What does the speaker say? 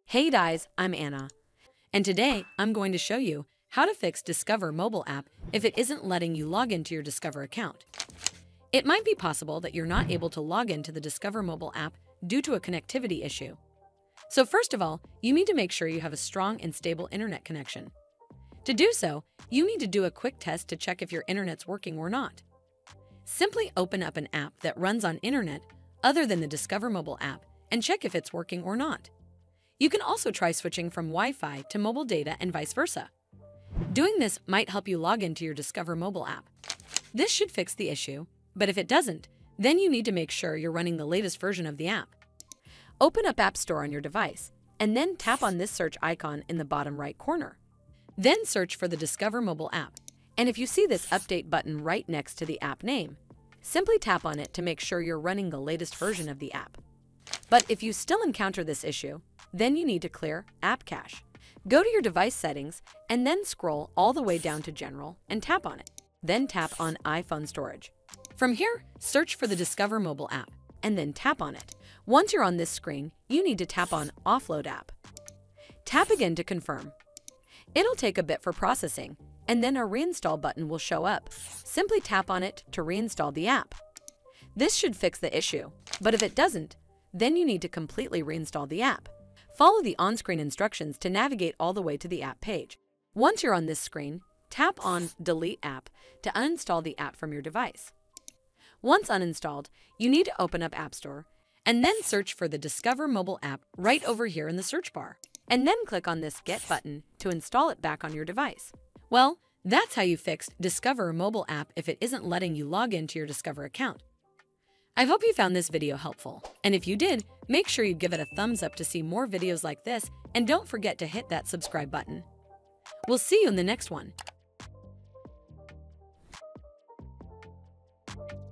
Hey guys, I'm Anna, and today I'm going to show you how to fix Discover mobile app if it isn't letting you log into your Discover account. It might be possible that you're not able to log into the Discover mobile app due to a connectivity issue. So first of all, you need to make sure you have a strong and stable internet connection. To do so, you need to do a quick test to check if your internet's working or not. Simply open up an app that runs on internet other than the Discover mobile app and check if it's working or not. You can also try switching from Wi-Fi to mobile data and vice versa. Doing this might help you log into your Discover mobile app. This should fix the issue, but if it doesn't, then you need to make sure you're running the latest version of the app. Open up App Store on your device, and then tap on this search icon in the bottom right corner. Then search for the Discover mobile app, and if you see this update button right next to the app name, simply tap on it to make sure you're running the latest version of the app. But if you still encounter this issue, then you need to clear App Cache. Go to your device settings and then scroll all the way down to General and tap on it. Then tap on iPhone Storage. From here, search for the Discover mobile app and then tap on it. Once you're on this screen, you need to tap on Offload App. Tap again to confirm. It'll take a bit for processing, and then a reinstall button will show up. Simply tap on it to reinstall the app. This should fix the issue, but if it doesn't, then you need to completely reinstall the app. Follow the on-screen instructions to navigate all the way to the app page. Once you're on this screen, tap on Delete App to uninstall the app from your device. Once uninstalled, you need to open up App Store and then search for the Discover mobile app right over here in the search bar, and then click on this Get button to install it back on your device. Well, that's how you fixed Discover mobile app if it isn't letting you log into your Discover account. I hope you found this video helpful, and if you did, make sure you give it a thumbs up to see more videos like this, and don't forget to hit that subscribe button. We'll see you in the next one.